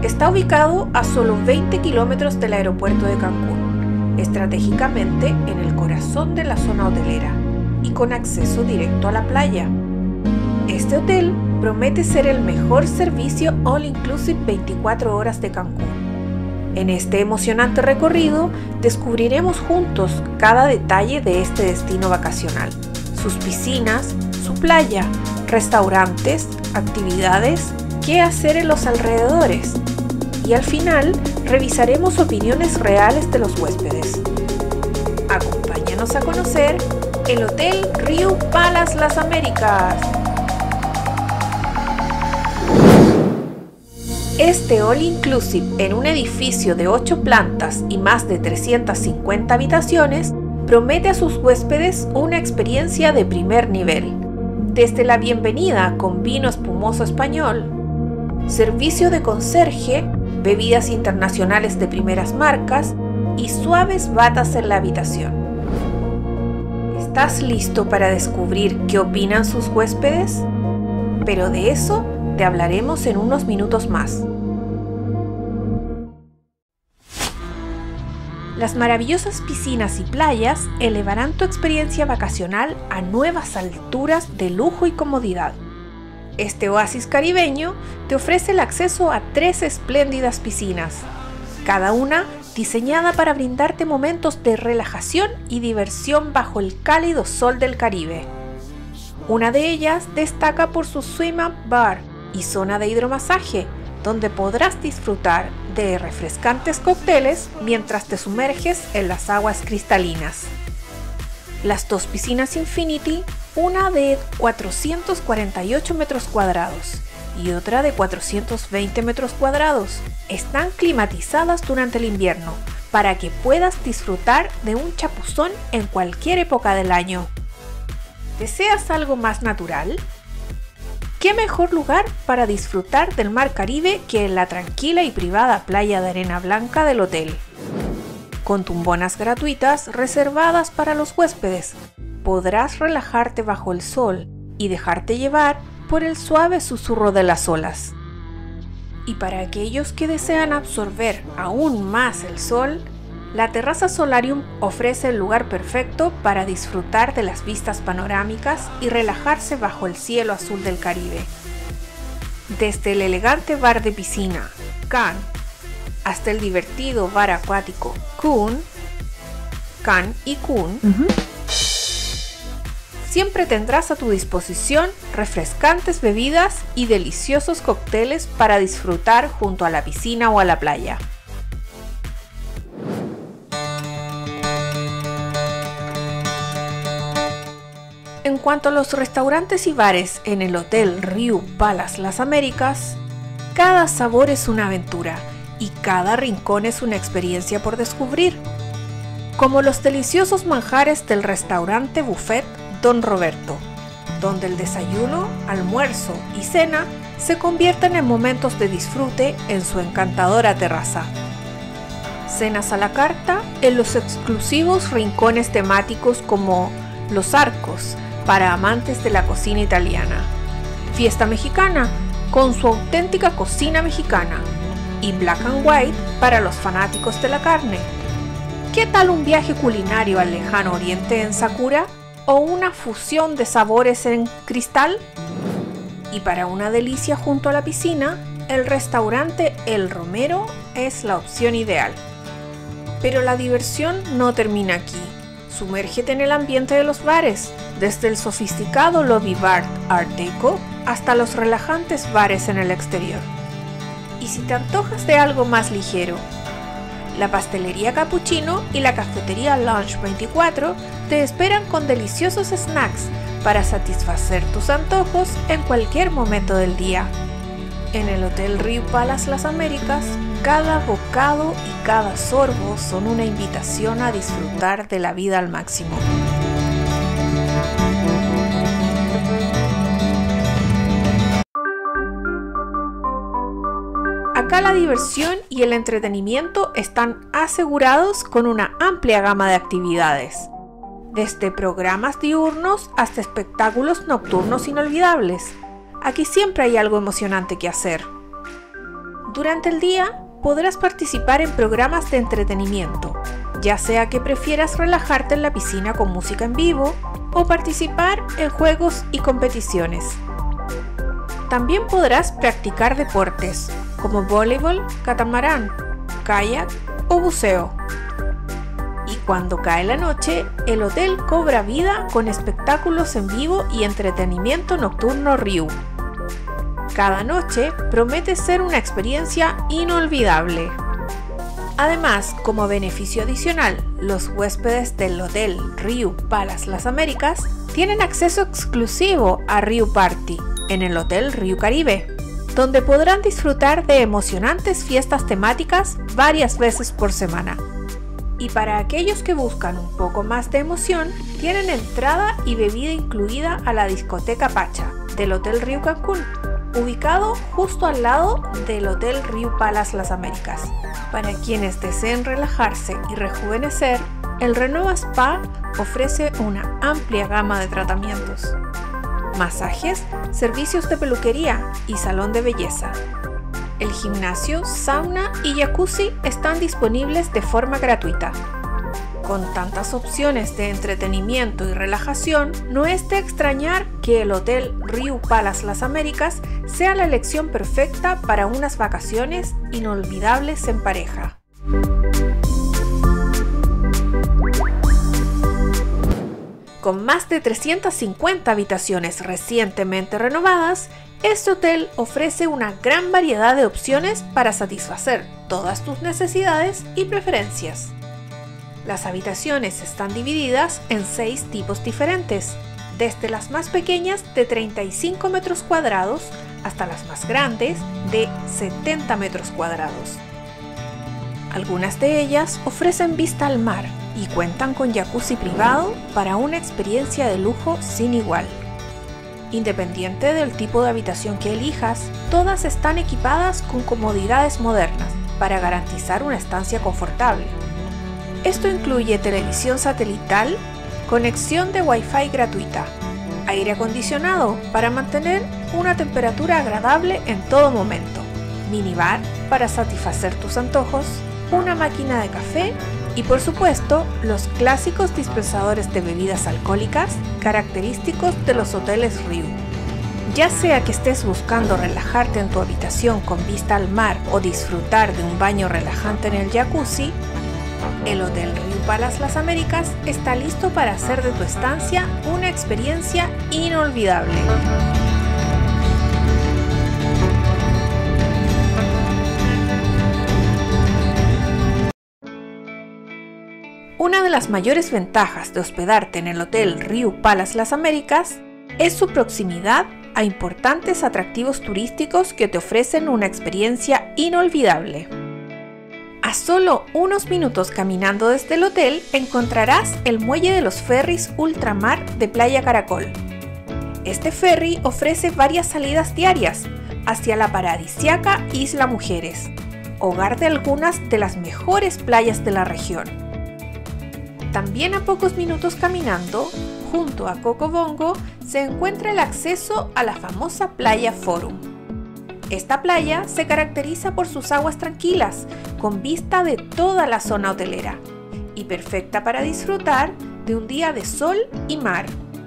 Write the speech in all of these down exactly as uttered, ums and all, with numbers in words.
Está ubicado a solo veinte kilómetros del aeropuerto de Cancún, estratégicamente en el corazón de la zona hotelera y con acceso directo a la playa. Este hotel promete ser el mejor servicio all inclusive veinticuatro horas de Cancún. En este emocionante recorrido descubriremos juntos cada detalle de este destino vacacional, sus piscinas, su playa, restaurantes, actividades, qué hacer en los alrededores. Y al final revisaremos opiniones reales de los huéspedes. Acompáñanos a conocer el Hotel Riu Palace Las Américas. Este All Inclusive en un edificio de ocho plantas y más de trescientas cincuenta habitaciones promete a sus huéspedes una experiencia de primer nivel. Desde la bienvenida con vino espumoso español, servicio de conserje, bebidas internacionales de primeras marcas y suaves batas en la habitación. ¿Estás listo para descubrir qué opinan sus huéspedes? Pero de eso te hablaremos en unos minutos más. Las maravillosas piscinas y playas elevarán tu experiencia vacacional a nuevas alturas de lujo y comodidad. Este oasis caribeño te ofrece el acceso a tres espléndidas piscinas, cada una diseñada para brindarte momentos de relajación y diversión bajo el cálido sol del Caribe. Una de ellas destaca por su Swim Up Bar y zona de hidromasaje, donde podrás disfrutar de refrescantes cócteles mientras te sumerges en las aguas cristalinas. Las dos piscinas Infinity, una de cuatrocientos cuarenta y ocho metros cuadrados y otra de cuatrocientos veinte metros cuadrados, están climatizadas durante el invierno para que puedas disfrutar de un chapuzón en cualquier época del año. ¿Deseas algo más natural? ¿Qué mejor lugar para disfrutar del mar Caribe que en la tranquila y privada playa de arena blanca del hotel? Con tumbonas gratuitas reservadas para los huéspedes, podrás relajarte bajo el sol y dejarte llevar por el suave susurro de las olas. Y para aquellos que desean absorber aún más el sol, la terraza Solarium ofrece el lugar perfecto para disfrutar de las vistas panorámicas y relajarse bajo el cielo azul del Caribe. Desde el elegante bar de piscina, Can, hasta el divertido bar acuático, Kun, Can y Kun, uh-huh. Siempre tendrás a tu disposición refrescantes bebidas y deliciosos cócteles para disfrutar junto a la piscina o a la playa. En cuanto a los restaurantes y bares en el Hotel Riu Palace Las Américas, cada sabor es una aventura y cada rincón es una experiencia por descubrir, como los deliciosos manjares del restaurante buffet Don Roberto, donde el desayuno, almuerzo y cena se convierten en momentos de disfrute en su encantadora terraza. Cenas a la carta en los exclusivos rincones temáticos como Los Arcos, para amantes de la cocina italiana, Fiesta Mexicana, con su auténtica cocina mexicana, y Black and White para los fanáticos de la carne. ¿Qué tal un viaje culinario al lejano oriente en Sakura o una fusión de sabores en Cristal? Y para una delicia junto a la piscina, el restaurante El Romero es la opción ideal. Pero la diversión no termina aquí. Sumérgete en el ambiente de los bares, desde el sofisticado lobby bar Art Deco hasta los relajantes bares en el exterior. Y si te antojas de algo más ligero, la pastelería Cappuccino y la cafetería Lunch veinticuatro te esperan con deliciosos snacks para satisfacer tus antojos en cualquier momento del día. En el Hotel Riu Palace Las Américas, cada bocado y cada sorbo son una invitación a disfrutar de la vida al máximo. Acá la diversión y el entretenimiento están asegurados con una amplia gama de actividades, desde programas diurnos hasta espectáculos nocturnos inolvidables. Aquí siempre hay algo emocionante que hacer. Durante el día podrás participar en programas de entretenimiento, ya sea que prefieras relajarte en la piscina con música en vivo o participar en juegos y competiciones. También podrás practicar deportes como voleibol, catamarán, kayak o buceo. Y cuando cae la noche, el hotel cobra vida con espectáculos en vivo y entretenimiento nocturno Ryu. Cada noche promete ser una experiencia inolvidable. Además, como beneficio adicional, los huéspedes del Hotel Ryu Palace Las Américas tienen acceso exclusivo a Ryu Party en el Hotel Ryu Caribe, donde podrán disfrutar de emocionantes fiestas temáticas varias veces por semana. Y para aquellos que buscan un poco más de emoción, tienen entrada y bebida incluida a la discoteca Pacha del Hotel Ryu Cancún, ubicado justo al lado del Hotel Ryu Palace Las Américas. Para quienes deseen relajarse y rejuvenecer, el Renova Spa ofrece una amplia gama de tratamientos, masajes, servicios de peluquería y salón de belleza. El gimnasio, sauna y jacuzzi están disponibles de forma gratuita. Con tantas opciones de entretenimiento y relajación, no es de extrañar que el Hotel Ryu Palace Las Américas sea la elección perfecta para unas vacaciones inolvidables en pareja. Con más de trescientas cincuenta habitaciones recientemente renovadas, este hotel ofrece una gran variedad de opciones para satisfacer todas tus necesidades y preferencias. Las habitaciones están divididas en seis tipos diferentes, desde las más pequeñas de treinta y cinco metros cuadrados hasta las más grandes de setenta metros cuadrados. Algunas de ellas ofrecen vista al mar y cuentan con jacuzzi privado para una experiencia de lujo sin igual. Independiente del tipo de habitación que elijas, todas están equipadas con comodidades modernas para garantizar una estancia confortable. Esto incluye televisión satelital, conexión de Wi-Fi gratuita, aire acondicionado para mantener una temperatura agradable en todo momento, minibar para satisfacer tus antojos, una máquina de café y por supuesto los clásicos dispensadores de bebidas alcohólicas característicos de los hoteles Ryu. Ya sea que estés buscando relajarte en tu habitación con vista al mar o disfrutar de un baño relajante en el jacuzzi, el Hotel Ryu Palace Las Américas está listo para hacer de tu estancia una experiencia inolvidable. Una de las mayores ventajas de hospedarte en el Hotel Ryu Palace Las Américas es su proximidad a importantes atractivos turísticos que te ofrecen una experiencia inolvidable. A solo unos minutos caminando desde el hotel encontrarás el muelle de los ferries Ultramar de Playa Caracol. Este ferry ofrece varias salidas diarias hacia la paradisíaca Isla Mujeres, hogar de algunas de las mejores playas de la región. También a pocos minutos caminando, junto a Cocobongo, se encuentra el acceso a la famosa playa Forum. Esta playa se caracteriza por sus aguas tranquilas, con vista de toda la zona hotelera, y perfecta para disfrutar de un día de sol y mar.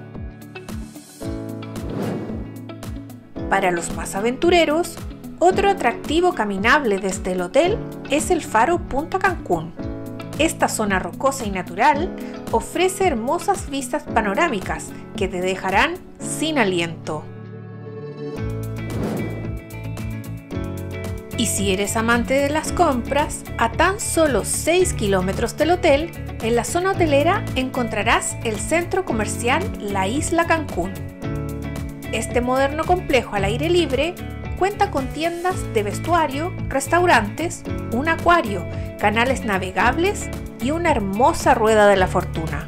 Para los más aventureros, otro atractivo caminable desde el hotel es el faro Punta Cancún. Esta zona rocosa y natural ofrece hermosas vistas panorámicas que te dejarán sin aliento. Y si eres amante de las compras, a tan solo seis kilómetros del hotel, en la zona hotelera encontrarás el centro comercial La Isla Cancún. Este moderno complejo al aire libre cuenta con tiendas de vestuario, restaurantes, un acuario, canales navegables y una hermosa rueda de la fortuna.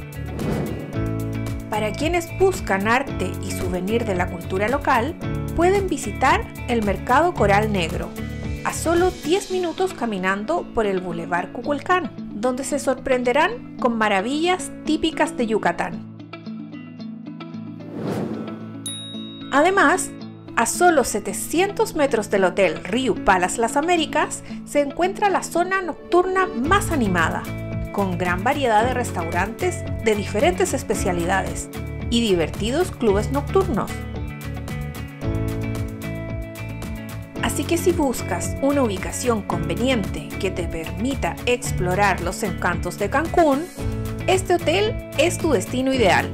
Para quienes buscan arte y souvenir de la cultura local, pueden visitar el Mercado Coral Negro, a solo diez minutos caminando por el Boulevard Cuculcán, donde se sorprenderán con maravillas típicas de Yucatán. Además, A solo setecientos metros del Hotel Riu Palace Las Américas se encuentra la zona nocturna más animada, con gran variedad de restaurantes de diferentes especialidades y divertidos clubes nocturnos. Así que si buscas una ubicación conveniente que te permita explorar los encantos de Cancún, este hotel es tu destino ideal.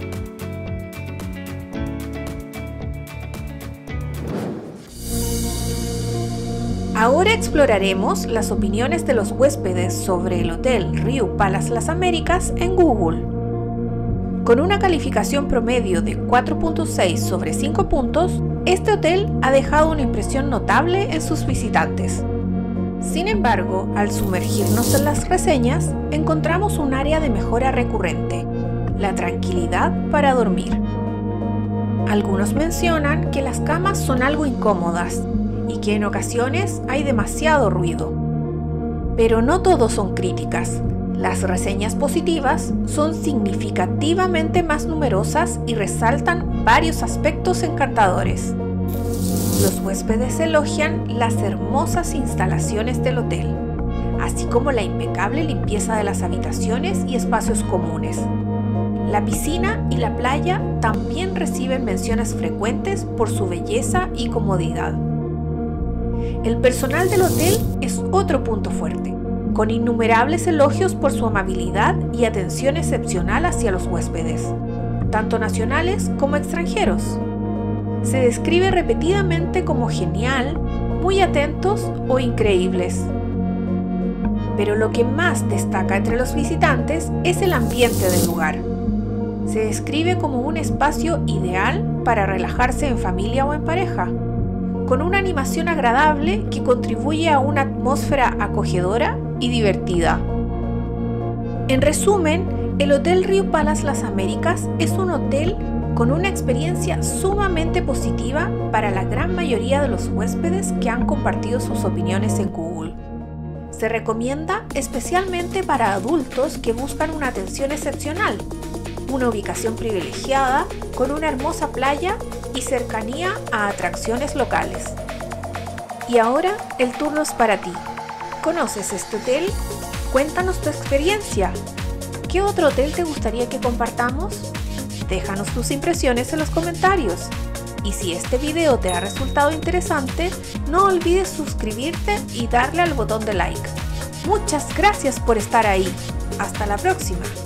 Ahora exploraremos las opiniones de los huéspedes sobre el Hotel Riu Palace Las Américas en Google. Con una calificación promedio de cuatro punto seis sobre cinco puntos, este hotel ha dejado una impresión notable en sus visitantes. Sin embargo, al sumergirnos en las reseñas, encontramos un área de mejora recurrente: la tranquilidad para dormir. Algunos mencionan que las camas son algo incómodas y que en ocasiones hay demasiado ruido. Pero no todos son críticas. Las reseñas positivas son significativamente más numerosas y resaltan varios aspectos encantadores. Los huéspedes elogian las hermosas instalaciones del hotel, así como la impecable limpieza de las habitaciones y espacios comunes. La piscina y la playa también reciben menciones frecuentes por su belleza y comodidad. El personal del hotel es otro punto fuerte, con innumerables elogios por su amabilidad y atención excepcional hacia los huéspedes, tanto nacionales como extranjeros. Se describe repetidamente como genial, muy atentos o increíbles. Pero lo que más destaca entre los visitantes es el ambiente del lugar. Se describe como un espacio ideal para relajarse en familia o en pareja, con una animación agradable que contribuye a una atmósfera acogedora y divertida. En resumen, el Hotel Riu Palace Las Américas es un hotel con una experiencia sumamente positiva para la gran mayoría de los huéspedes que han compartido sus opiniones en Google. Se recomienda especialmente para adultos que buscan una atención excepcional, una ubicación privilegiada con una hermosa playa y cercanía a atracciones locales. Y ahora el turno es para ti. ¿Conoces este hotel? Cuéntanos tu experiencia. ¿Qué otro hotel te gustaría que compartamos? Déjanos tus impresiones en los comentarios. Y si este video te ha resultado interesante, no olvides suscribirte y darle al botón de like. Muchas gracias por estar ahí. Hasta la próxima.